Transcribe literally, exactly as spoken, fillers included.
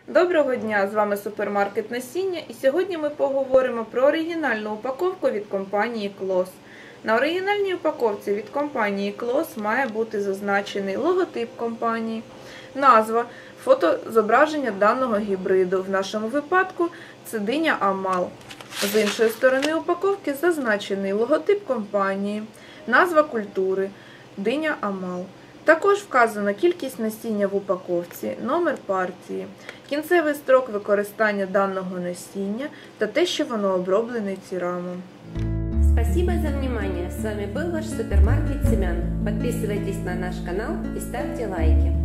Доброго дня! З вами супермаркет насіння, і сьогодні ми поговоримо про оригінальну упаковку від компанії Клос. На оригінальній упаковці від компанії Клос має бути зазначений логотип компанії, назва, фотозображення даного гібриду. В нашому випадку це диня Амал. З іншої сторони упаковки зазначений логотип компанії, назва культури, диня Амал. Також вказана кількість насіння в упаковці, номер партії, кінцевий строк використання даного насіння та те, що воно оброблене тірамом. Спасибо за внимание. С вами был ваш супермаркет семян. Подписывайтесь на наш канал и ставьте лайки.